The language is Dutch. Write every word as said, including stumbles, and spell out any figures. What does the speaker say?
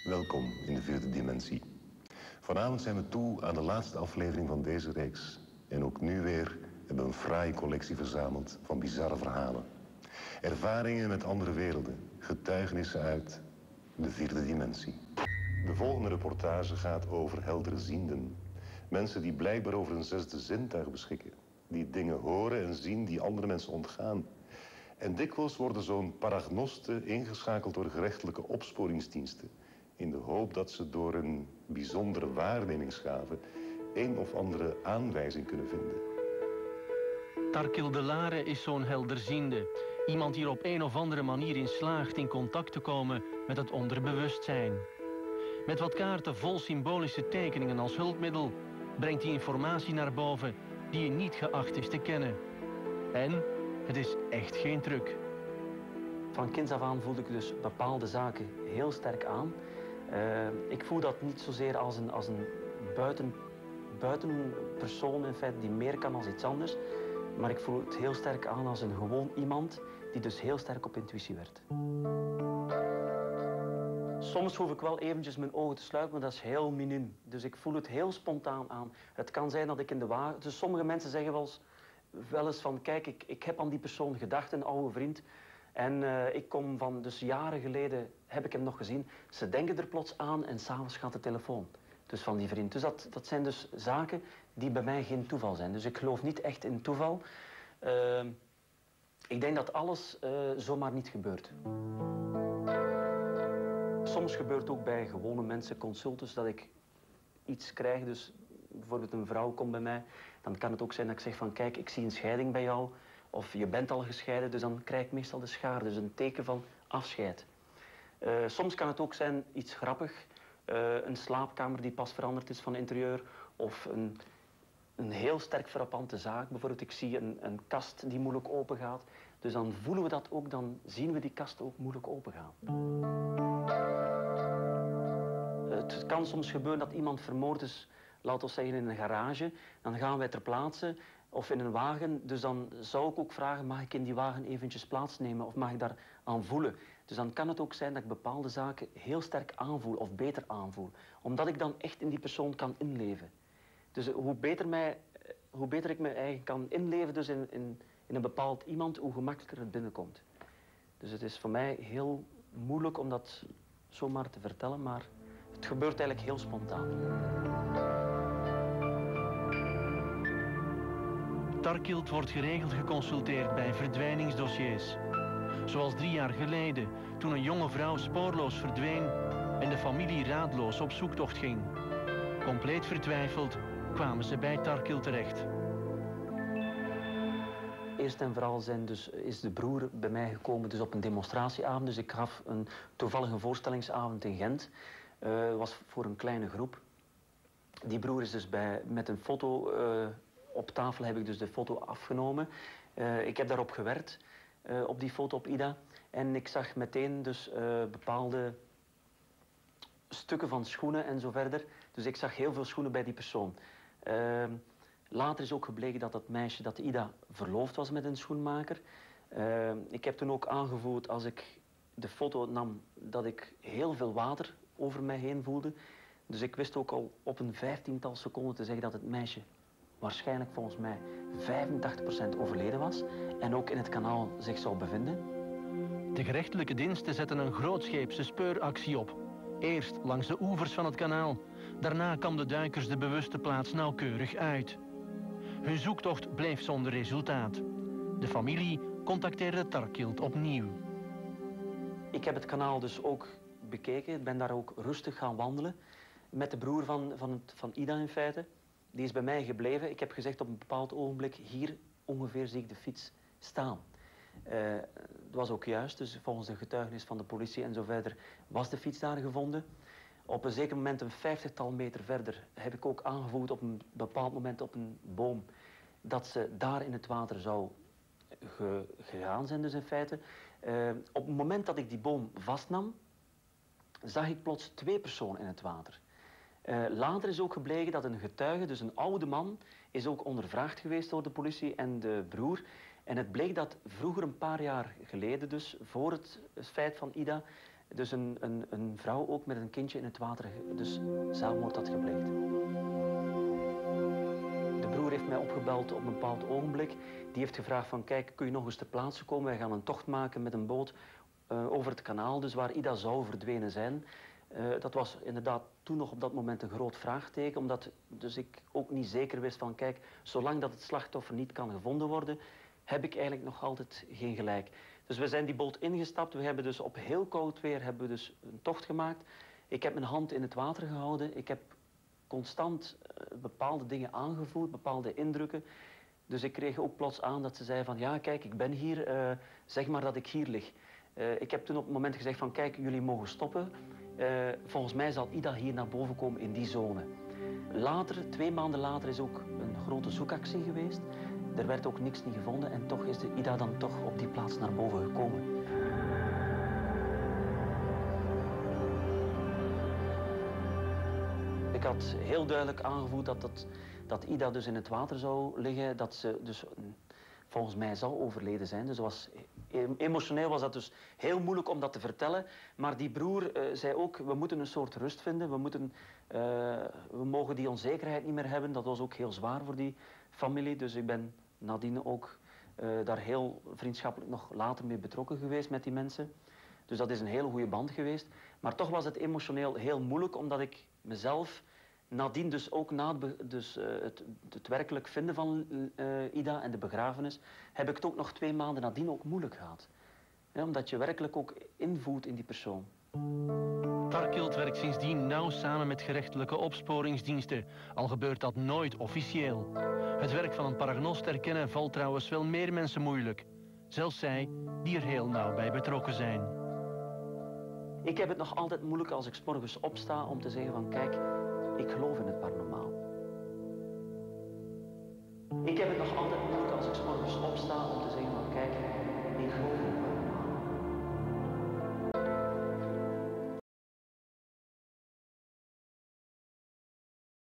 Welkom in de vierde dimensie. Vanavond zijn we toe aan de laatste aflevering van deze reeks. En ook nu weer hebben we een fraaie collectie verzameld van bizarre verhalen. Ervaringen met andere werelden, getuigenissen uit de vierde dimensie. De volgende reportage gaat over helderzienden. Mensen die blijkbaar over een zesde zintuig beschikken. Die dingen horen en zien die andere mensen ontgaan. En dikwijls worden zo'n paragnosten ingeschakeld door gerechtelijke opsporingsdiensten. In de hoop dat ze door een bijzondere waarnemingsgave een of andere aanwijzing kunnen vinden. Tarkil de Lare is zo'n helderziende. Iemand die er op een of andere manier in slaagt in contact te komen met het onderbewustzijn. Met wat kaarten vol symbolische tekeningen als hulpmiddel brengt hij informatie naar boven die je niet geacht is te kennen. En het is echt geen truc. Van kinds af aan voelde ik dus bepaalde zaken heel sterk aan. Uh, ik voel dat niet zozeer als een, als een buiten, buitenpersoon in feite die meer kan dan iets anders. Maar ik voel het heel sterk aan als een gewoon iemand die dus heel sterk op intuïtie werkt. Soms hoef ik wel eventjes mijn ogen te sluiten, maar dat is heel miniem. Dus ik voel het heel spontaan aan. Het kan zijn dat ik in de wagen... Dus sommige mensen zeggen wel eens, wel eens van, kijk, ik, ik heb aan die persoon gedacht, een oude vriend. En uh, ik kom van, dus jaren geleden heb ik hem nog gezien. Ze denken er plots aan en s'avonds gaat de telefoon. Dus van die vriend. Dus dat, dat zijn dus zaken die bij mij geen toeval zijn. Dus ik geloof niet echt in toeval. Uh, ik denk dat alles uh, zomaar niet gebeurt. Soms gebeurt het ook bij gewone mensen, consultants, dat ik iets krijg. Dus bijvoorbeeld een vrouw komt bij mij. Dan kan het ook zijn dat ik zeg van, kijk, ik zie een scheiding bij jou. Of je bent al gescheiden, dus dan krijg ik meestal de schaar. Dus een teken van afscheid. Uh, soms kan het ook zijn iets grappig. Uh, een slaapkamer die pas veranderd is van interieur. Of een, een heel sterk frappante zaak. Bijvoorbeeld, ik zie een, een kast die moeilijk open gaat. Dus dan voelen we dat ook, dan zien we die kast ook moeilijk open gaan. Het kan soms gebeuren dat iemand vermoord is, laten we zeggen in een garage. Dan gaan wij ter plaatse of in een wagen. Dus dan zou ik ook vragen, mag ik in die wagen eventjes plaatsnemen of mag ik daar aan voelen? Dus dan kan het ook zijn dat ik bepaalde zaken heel sterk aanvoel of beter aanvoel. Omdat ik dan echt in die persoon kan inleven. Dus hoe beter, mij, hoe beter ik me eigen kan inleven dus in, in, in een bepaald iemand, hoe gemakkelijker het binnenkomt. Dus het is voor mij heel moeilijk om dat zomaar te vertellen, maar het gebeurt eigenlijk heel spontaan. Tarkilt wordt geregeld geconsulteerd bij verdwijningsdossiers. Zoals drie jaar geleden, toen een jonge vrouw spoorloos verdween en de familie raadloos op zoektocht ging. Compleet vertwijfeld kwamen ze bij Tarkilt terecht. Eerst en vooral zijn dus, is de broer bij mij gekomen dus op een demonstratieavond. Dus ik gaf een toevallige voorstellingsavond in Gent. Het uh, was voor een kleine groep. Die broer is dus bij, met een foto... Uh, op tafel heb ik dus de foto afgenomen. Uh, ik heb daarop gewerkt, uh, op die foto op Ida. En ik zag meteen dus uh, bepaalde stukken van schoenen en zo verder. Dus ik zag heel veel schoenen bij die persoon. Uh, later is ook gebleken dat dat meisje, dat Ida, verloofd was met een schoenmaker. Uh, ik heb toen ook aangevoeld, als ik de foto nam, dat ik heel veel water over mij heen voelde. Dus ik wist ook al op een vijftiental seconden te zeggen dat het meisje waarschijnlijk volgens mij vijfentachtig procent overleden was en ook in het kanaal zich zou bevinden. De gerechtelijke diensten zetten een grootscheepse speuractie op. Eerst langs de oevers van het kanaal. Daarna kwam de duikers de bewuste plaats nauwkeurig uit. Hun zoektocht bleef zonder resultaat. De familie contacteerde Tarkilt opnieuw. Ik heb het kanaal dus ook bekeken. Ik ben daar ook rustig gaan wandelen met de broer van, van, het, van Ida in feite. Die is bij mij gebleven. Ik heb gezegd op een bepaald ogenblik, hier ongeveer zie ik de fiets staan. Uh, dat was ook juist, dus volgens de getuigenis van de politie en zo verder was de fiets daar gevonden. Op een zeker moment, een vijftigtal meter verder, heb ik ook aangevoerd op een bepaald moment op een boom dat ze daar in het water zou ge gegaan zijn dus in feite. Uh, op het moment dat ik die boom vastnam, zag ik plots twee personen in het water. Uh, later is ook gebleken dat een getuige, dus een oude man, is ook ondervraagd geweest door de politie en de broer. En het bleek dat vroeger, een paar jaar geleden dus, voor het feit van Ida, Dus een, een, een vrouw ook met een kindje in het water, dus zelfmoord had gepleegd. De broer heeft mij opgebeld op een bepaald ogenblik. Die heeft gevraagd van, kijk, kun je nog eens ter plaatse komen? Wij gaan een tocht maken met een boot uh, over het kanaal, dus waar Ida zou verdwenen zijn. Uh, dat was inderdaad toen nog op dat moment een groot vraagteken, omdat dus ik ook niet zeker wist van, kijk, zolang dat het slachtoffer niet kan gevonden worden, heb ik eigenlijk nog altijd geen gelijk. Dus we zijn die boot ingestapt, we hebben dus op heel koud weer hebben we dus een tocht gemaakt. Ik heb mijn hand in het water gehouden, ik heb constant uh, bepaalde dingen aangevoeld, bepaalde indrukken. Dus ik kreeg ook plots aan dat ze zei van, ja kijk, ik ben hier, uh, zeg maar dat ik hier lig. Uh, ik heb toen op het moment gezegd van, kijk, jullie mogen stoppen. Uh, volgens mij zal Ida hier naar boven komen in die zone. Later, twee maanden later, is ook een grote zoekactie geweest. Er werd ook niks niet gevonden en toch is de Ida dan toch op die plaats naar boven gekomen. Ik had heel duidelijk aangevoeld dat, dat, dat Ida dus in het water zou liggen, dat ze dus volgens mij zou overleden zijn. Dus was, emotioneel was dat dus heel moeilijk om dat te vertellen. Maar die broer uh, zei ook, we moeten een soort rust vinden. We, moeten, uh, we mogen die onzekerheid niet meer hebben. Dat was ook heel zwaar voor die familie. Dus ik ben nadien ook uh, daar heel vriendschappelijk nog later mee betrokken geweest met die mensen. Dus dat is een hele goede band geweest. Maar toch was het emotioneel heel moeilijk, omdat ik mezelf nadien dus ook na het, dus, uh, het, het werkelijk vinden van uh, Ida en de begrafenis, heb ik het ook nog twee maanden nadien ook moeilijk gehad. Ja, omdat je werkelijk ook invoelt in die persoon. Tarkild werkt sindsdien nauw samen met gerechtelijke opsporingsdiensten, al gebeurt dat nooit officieel. Het werk van een paragnost herkennen valt trouwens wel meer mensen moeilijk. Zelfs zij die er heel nauw bij betrokken zijn. Ik heb het nog altijd moeilijk als ik 's morgens opsta om te zeggen van, kijk, ik geloof in het paranormaal. Ik heb het nog altijd